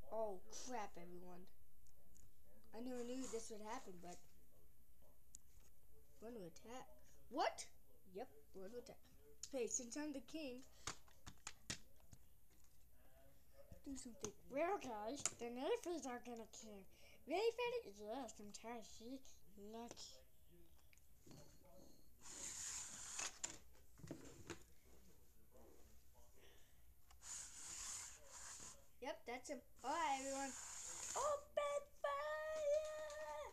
Oh crap, everyone. I never knew this would happen, but run to attack. What? Yep, run to attack. Hey, since I'm the king, do something. Well, guys, the Nerfers are gonna kill. Ready for it? Yes, I'm tired. See? Look. Yep, that's him. Alright, everyone. Open fire!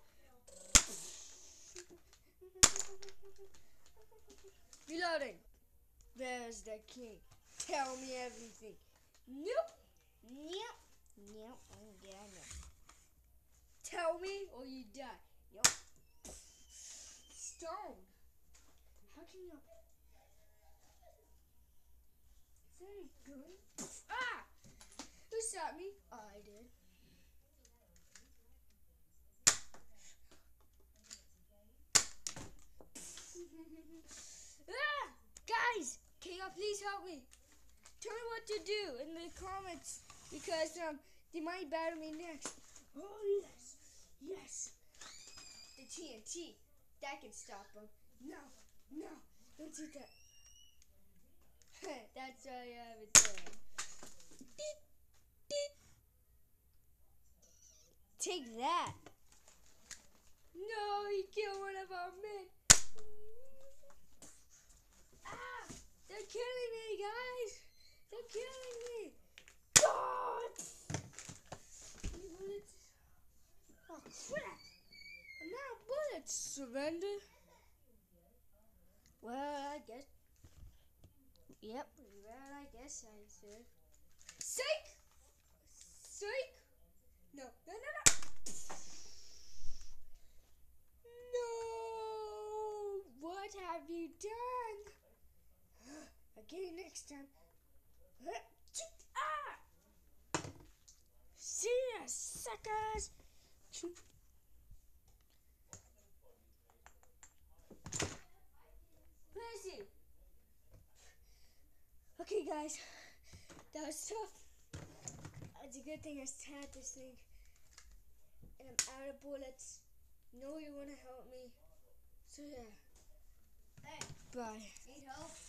Reloading. There's the king. Tell me everything. Nope. Nope. Nope. I'm gonna. Tell me or you die. Yup. Stone. How can you? Is that a gun? Ah! Who shot me? I did. Ah! Guys, can you please help me? Tell me what to do in the comments because they might battle me next. Oh yes, yes. The TNT that can stop them. No, no, don't do that. That's why I have it there. Take that. No, he killed one of our men. Ah! They're killing me, guys. They're killing me. God! Oh crap! I'm out of bullets. Surrender. Well, I guess. Yep. Well, I guess I should. Psych! Psych! No, no, no, no. No! What have you done? Okay, next time. Ah! See ya, suckers! Percy! Okay, guys. That was tough. It's a good thing I had this thing. And I'm out of bullets. You know you want to help me. So yeah. Hey. Bye. Need help?